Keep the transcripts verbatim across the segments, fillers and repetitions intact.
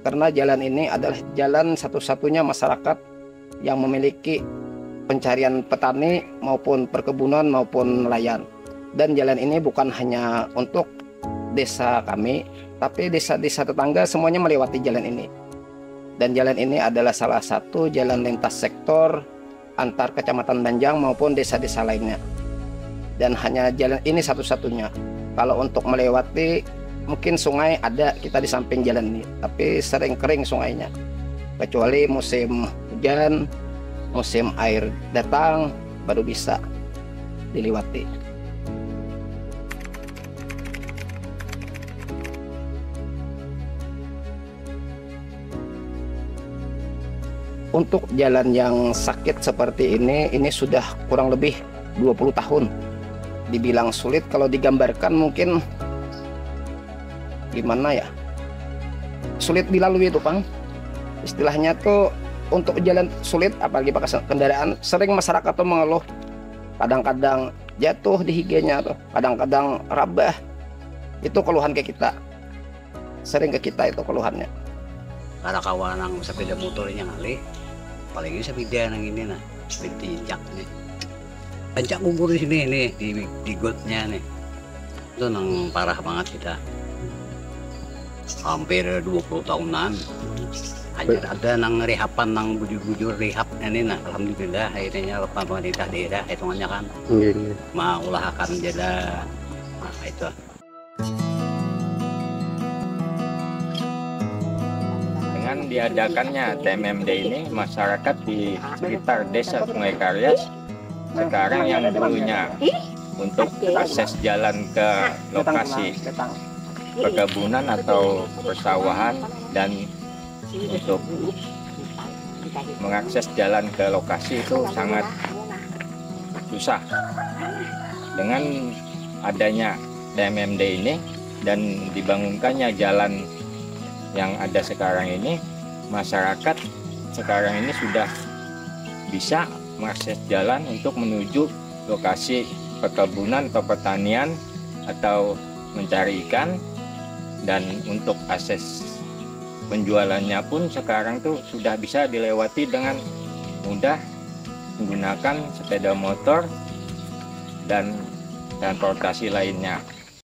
karena jalan ini adalah jalan satu-satunya masyarakat yang memiliki pencarian petani maupun perkebunan maupun nelayan. Dan jalan ini bukan hanya untuk desa kami, tapi desa-desa tetangga semuanya melewati jalan ini. Dan jalan ini adalah salah satu jalan lintas sektor antar Kecamatan Banjang maupun desa-desa lainnya. Dan hanya jalan ini satu-satunya. Kalau untuk melewati mungkin sungai ada kita di samping jalan ini, tapi sering kering sungainya. Kecuali musim hujan, musim air datang baru bisa dilewati. Untuk jalan yang sakit seperti ini, ini sudah kurang lebih dua puluh tahun. Dibilang sulit, kalau digambarkan mungkin gimana ya? Sulit dilalui itu, Bang. Istilahnya tuh untuk jalan sulit, apalagi pakai kendaraan, sering masyarakat tuh mengeluh. Kadang-kadang jatuh di higanya tuh, kadang-kadang rabah. Itu keluhan ke kita. Sering ke kita itu keluhannya. Karena kawan yang sepeda motornya ngalih, paling ini sepeda yang ini nah, sepeda injak nih. Injak kumpul di sini nih, di, di gotnya nih. Itu nang parah banget kita. Hampir dua puluh tahunan. Hanya ada nang rehapan nang bujur-bujur rehab ini nah, alhamdulillah akhirnya lepas pemerintah daerah hitungannya kan. Iya. Mau ulah akan jalan. Nah, itu. Dengan diadakannya T M M D ini, masyarakat di sekitar desa Sungai Karyas sekarang yang dulunya untuk akses jalan ke lokasi perkebunan atau persawahan dan untuk mengakses jalan ke lokasi itu sangat susah. Dengan adanya T M M D ini dan dibangunkannya jalan yang ada sekarang ini, masyarakat sekarang ini sudah bisa mengakses jalan untuk menuju lokasi perkebunan atau pertanian atau mencari ikan, dan untuk akses penjualannya pun sekarang tuh sudah bisa dilewati dengan mudah menggunakan sepeda motor dan transportasi lainnya.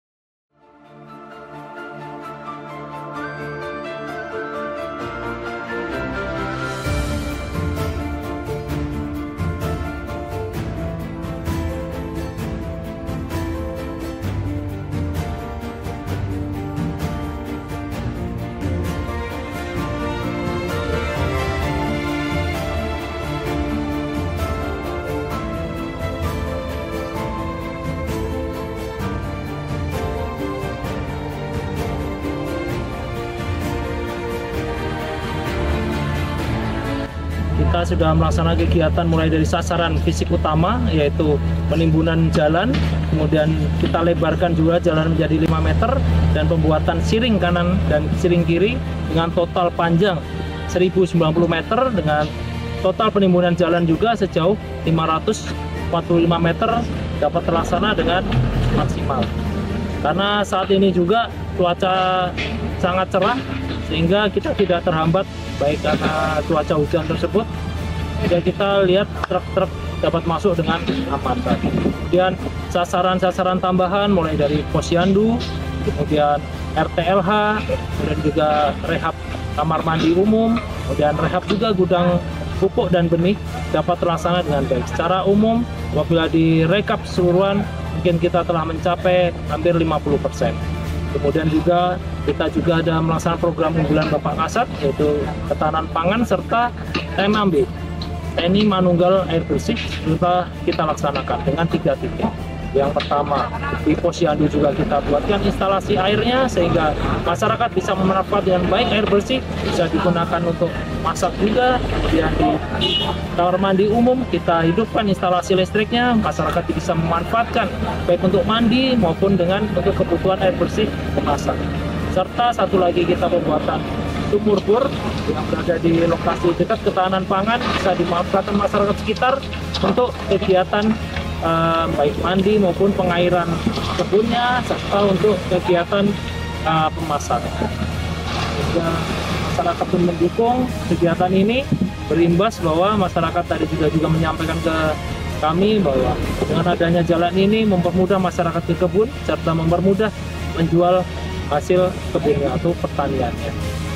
Kita sudah melaksanakan kegiatan mulai dari sasaran fisik utama, yaitu penimbunan jalan, kemudian kita lebarkan juga jalan menjadi lima meter, dan pembuatan siring kanan dan siring kiri dengan total panjang seribu sembilan puluh meter, dengan total penimbunan jalan juga sejauh lima ratus empat puluh lima meter dapat terlaksana dengan maksimal. Karena saat ini juga cuaca sangat cerah, sehingga kita tidak terhambat baik karena cuaca hujan tersebut, dan kita lihat truk-truk dapat masuk dengan aman. Kemudian sasaran-sasaran tambahan mulai dari posyandu, kemudian R T L H, kemudian juga rehab kamar mandi umum, kemudian rehab juga gudang pupuk dan benih dapat terlaksana dengan baik. Secara umum, apabila direkap keseluruhan, mungkin kita telah mencapai hampir lima puluh persen. Kemudian juga kita juga ada melaksanakan program unggulan Bapak Kasat, yaitu ketahanan pangan serta T M M B, Tani Manunggal Air Bersih, juga kita laksanakan dengan tiga titik. Yang pertama, di posyandu juga kita buatkan instalasi airnya sehingga masyarakat bisa memanfaatkan dengan baik air bersih, bisa digunakan untuk masak juga. Kemudian di kamar mandi umum kita hidupkan instalasi listriknya, masyarakat bisa memanfaatkan baik untuk mandi maupun dengan untuk kebutuhan air bersih memasak. Serta satu lagi kita pembuatan sumur bor yang berada di lokasi dekat ketahanan pangan, bisa dimanfaatkan masyarakat sekitar untuk kegiatan Uh, baik mandi maupun pengairan kebunnya, serta untuk kegiatan uh, pemasaran. Juga masyarakat pun mendukung kegiatan ini, berimbas bahwa masyarakat tadi juga juga menyampaikan ke kami bahwa dengan adanya jalan ini mempermudah masyarakat berkebun serta mempermudah menjual hasil kebunnya atau pertaniannya.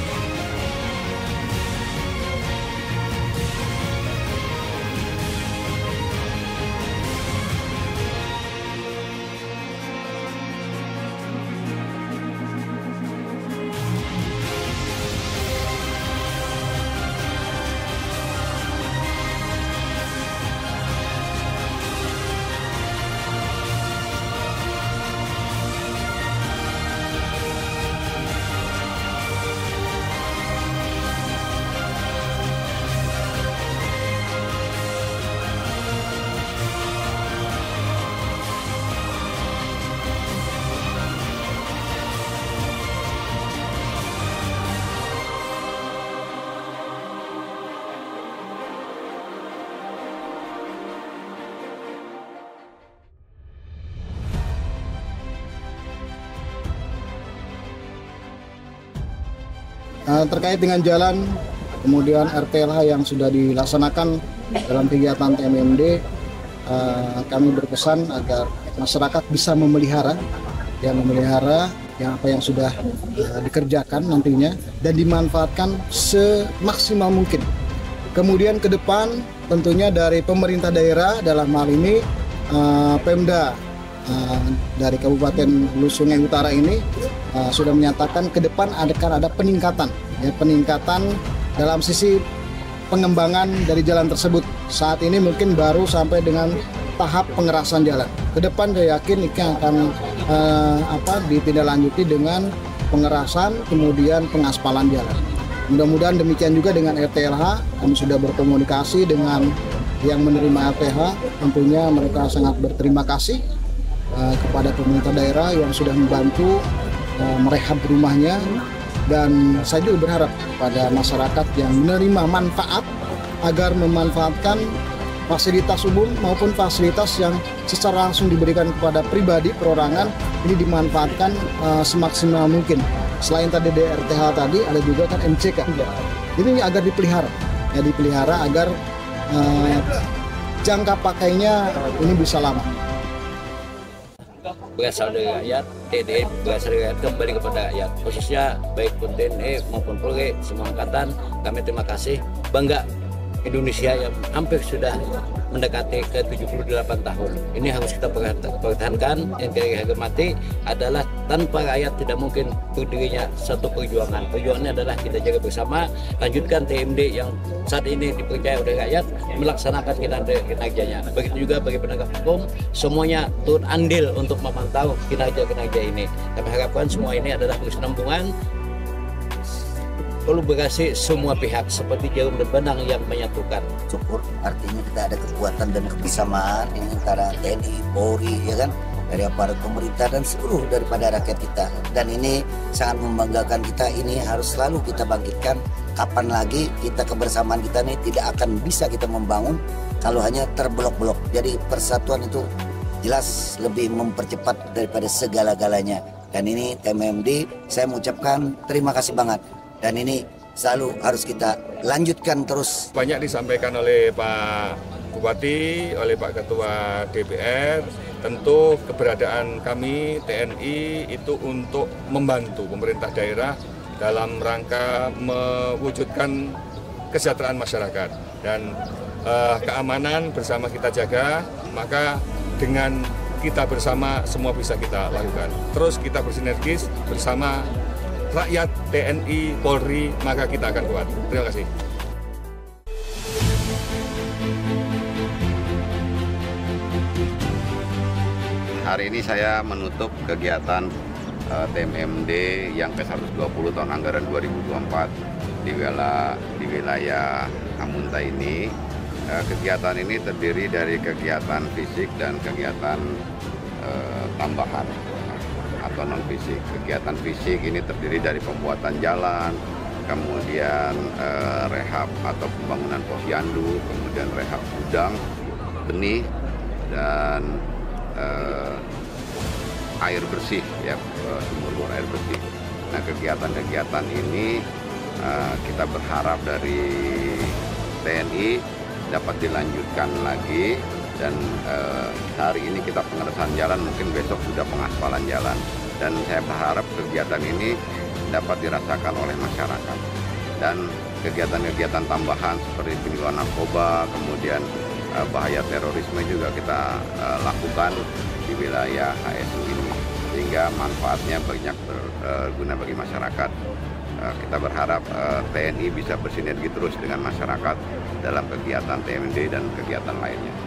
Uh, terkait dengan jalan, kemudian R T L H yang sudah dilaksanakan dalam kegiatan T M M D, uh, kami berpesan agar masyarakat bisa memelihara, yang memelihara yang apa yang sudah uh, dikerjakan nantinya dan dimanfaatkan semaksimal mungkin. Kemudian ke depan tentunya dari pemerintah daerah dalam hal ini uh, Pemda uh, dari Kabupaten Hulu Sungai Utara ini uh, sudah menyatakan ke depan akan ada peningkatan, ya, peningkatan dalam sisi pengembangan dari jalan tersebut. Saat ini mungkin baru sampai dengan tahap pengerasan jalan. Ke depan saya yakin ini akan uh, apa ditindaklanjuti dengan pengerasan kemudian pengaspalan jalan. Mudah-mudahan demikian juga dengan R T L H, kami sudah berkomunikasi dengan yang menerima R T H, tentunya mereka sangat berterima kasih uh, kepada pemerintah daerah yang sudah membantu uh, merehab rumahnya, dan saya juga berharap pada masyarakat yang menerima manfaat agar memanfaatkan fasilitas umum maupun fasilitas yang secara langsung diberikan kepada pribadi perorangan ini dimanfaatkan uh, semaksimal mungkin. Selain tadi D R T H tadi, ada juga kan M C K. Ini agar dipelihara, ya dipelihara agar uh, jangka pakainya ini bisa lama. Berasal dari rakyat, T D E berasal dari rakyat kembali kepada rakyat. Khususnya baik pun T N I maupun Polri, semua angkatan, kami terima kasih, bangga Indonesia yang hampir sudah mendekati ke tujuh puluh delapan tahun. Ini harus kita pertahankan. Yang kita hormati adalah tanpa rakyat tidak mungkin berdirinya satu perjuangan. Perjuangannya adalah kita jaga bersama, lanjutkan T M D yang saat ini dipercaya oleh rakyat, melaksanakan kinerjanya. Begitu juga bagi penegak hukum, semuanya turut andil untuk memantau kinerja-kinerja ini. Kami harapkan semua ini adalah kesinambungan, kolaborasi semua pihak seperti jarum dan benang yang menyatukan. Syukur, artinya kita ada kekuatan dan kebersamaan ini antara T N I, Polri, ya kan, dari aparat pemerintah dan seluruh daripada rakyat kita. Dan ini sangat membanggakan kita. Ini harus selalu kita bangkitkan. Kapan lagi kita kebersamaan kita ini tidak akan bisa kita membangun kalau hanya terblok-blok. Jadi persatuan itu jelas lebih mempercepat daripada segala-galanya. Dan ini T M M D, saya mengucapkan terima kasih banget. Dan ini selalu harus kita lanjutkan terus. Banyak disampaikan oleh Pak Bupati, oleh Pak Ketua D P R. Tentu keberadaan kami T N I itu untuk membantu pemerintah daerah dalam rangka mewujudkan kesejahteraan masyarakat. Dan eh, keamanan bersama kita jaga, maka dengan kita bersama semua bisa kita lakukan. Terus kita bersinergis bersama rakyat, T N I, Polri, maka kita akan kuat. Terima kasih. Hari ini saya menutup kegiatan uh, T M M D yang ke seratus dua puluh tahun anggaran dua ribu dua puluh empat di wilayah, di wilayah Amunta ini. Uh, kegiatan ini terdiri dari kegiatan fisik dan kegiatan uh, tambahan atau non fisik. Kegiatan fisik ini terdiri dari pembuatan jalan, kemudian eh, rehab atau pembangunan posyandu, kemudian rehab gudang, benih, dan eh, air bersih, ya, sumur-sumur air bersih. Nah, kegiatan-kegiatan ini uh, kita berharap dari T N I dapat dilanjutkan lagi, dan uh, hari ini kita pengeresan jalan, mungkin besok sudah pengaspalan jalan, dan saya berharap kegiatan ini dapat dirasakan oleh masyarakat, dan kegiatan-kegiatan tambahan seperti penyelundupan narkoba, kemudian uh, bahaya terorisme juga kita uh, lakukan di wilayah H S U ini, sehingga manfaatnya banyak berguna bagi masyarakat. Uh, kita berharap uh, T N I bisa bersinergi terus dengan masyarakat dalam kegiatan T M M D dan kegiatan lainnya.